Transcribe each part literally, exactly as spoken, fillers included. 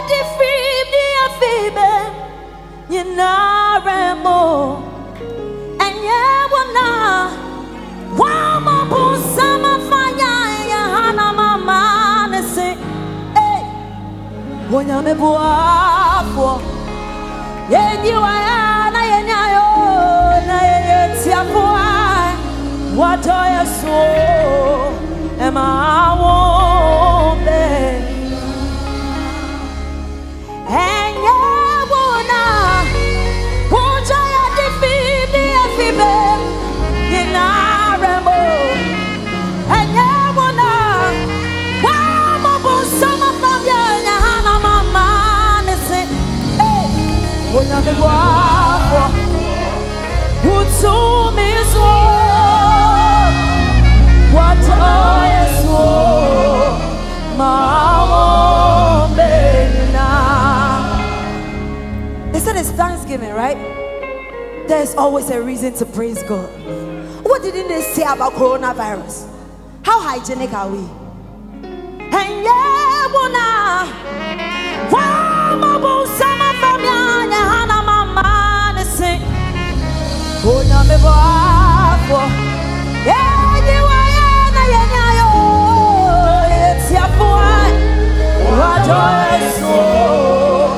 defeat me a feeble. You know, Remo. And yeah, wanna. Wama Busama Fire, Hana Mama, and say, hey, when you're me boafo, yeah, you are, I know, I am, what I saw, am I won't be. And yeah, wanna, won't I defeat me a feeble, you know. Who told me so? What I saw, my own baby now. They said it's Thanksgiving, right? There's always a reason to praise God. What didn't they say about coronavirus? How hygienic are we? And yeah, wanna. Oh, na me boafo, yeah, you are na yenyayo, it's your boy. What joy so,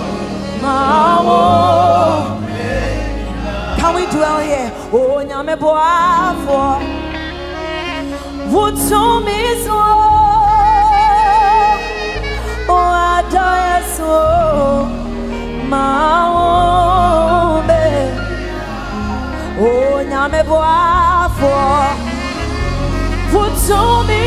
mama. Can we dwell here? Oh, na me boafo, what so me so, oh, joy so, mama. Oh, nyame boafo, put to me.